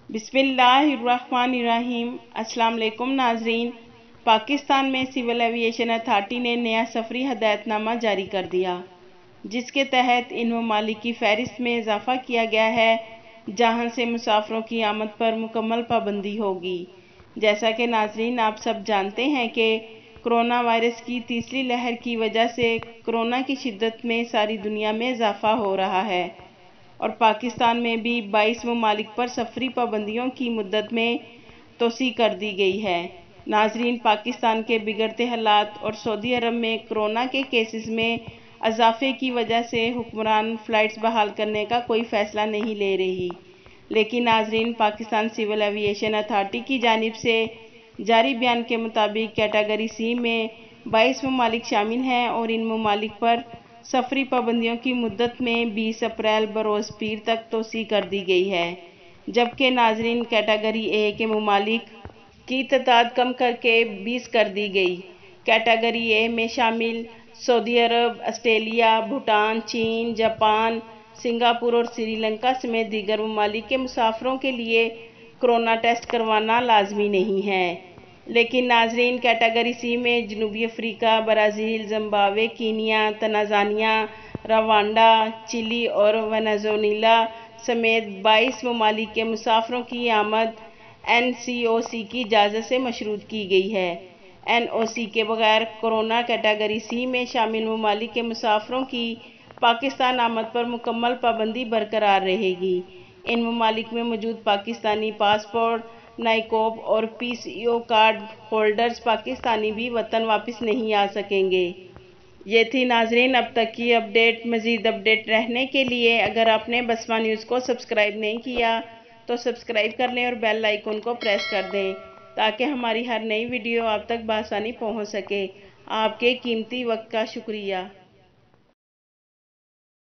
بسم اللہ الرحمن الرحیم۔ السلام علیکم ناظرین۔ پاکستان میں سول ایویشن اتھارٹی نے نیا سفری ہدایت نامہ جاری کر دیا، جس کے تحت ان ممالک کی فہرست میں اضافہ کیا گیا ہے جہاں سے مسافروں کی آمد پر مکمل پابندی ہوگی۔ جیسا کہ ناظرین آپ سب جانتے ہیں کہ کرونا وائرس کی تیسری لہر کی وجہ سے کرونا کی شدت میں ساری دنیا میں اضافہ ہو رہا ہے، اور پاکستان میں بھی 22 ممالک پر سفری پابندیوں کی مدت میں توسیع کر دی گئی ہے۔ ناظرین، پاکستان کے بگڑتے حالات اور سعودی عرب میں کرونا کے کیسز میں اضافے کی وجہ سے حکمران فلائٹس بحال کرنے کا کوئی فیصلہ نہیں لے رہی، لیکن ناظرین، پاکستان سول ایویشن اتھارٹی کی جانب سے جاری بیان کے مطابق کیٹیگری سی میں 22 ممالک شامل ہیں، اور ان ممالک پر سفری پابندیوں کی مدت میں 20 اپریل بروز پیر تک توسیع کر دی گئی ہے، جبکہ ناظرین کیٹیگری اے کے ممالک کی تعداد کم کر کے 20 کر دی گئی۔ کیٹیگری اے میں شامل سعودی عرب، آسٹریلیا، بھوٹان، چین، جاپان، سنگاپور اور سری لنکا سمیت دیگر ممالک کے مسافروں کے لیے کرونا ٹیسٹ کروانا لازمی نہیں ہے، لیکن ناظرین کیٹیگری سی میں جنوبی افریقہ، Brazil, Zimbabwe, Kenya, Tanzania, Rwanda, Chile اور وینزویلا سمیت 22 ممالک کے مسافروں کی آمد NCOC کی اجازت سے مشروط کی گئی ہے۔ NOC کے بغیر کرونا کیٹیگری سی میں شامل ممالک کے مسافروں کی پاکستان آمد پر مکمل پابندی برقرار رہے گی۔ ان ممالک میں موجود پاکستانی پاسپورٹ، نائکوپ اور PCO کارڈ ہولڈرز پاکستانی بھی وطن واپس نہیں آ سکیں گے۔ یہ تھی ناظرین اب تک کی اپڈیٹ۔ مزید اپڈیٹ رہنے کے لیے اگر آپ نے بسمہ نیوز کو سبسکرائب نہیں کیا تو سبسکرائب کر لیں اور بیل آئیکن کو پریس کر دیں تاکہ ہماری ہر نئی ویڈیو آپ تک بآسانی پہنچ سکے۔ آپ کے قیمتی وقت کا شکریہ۔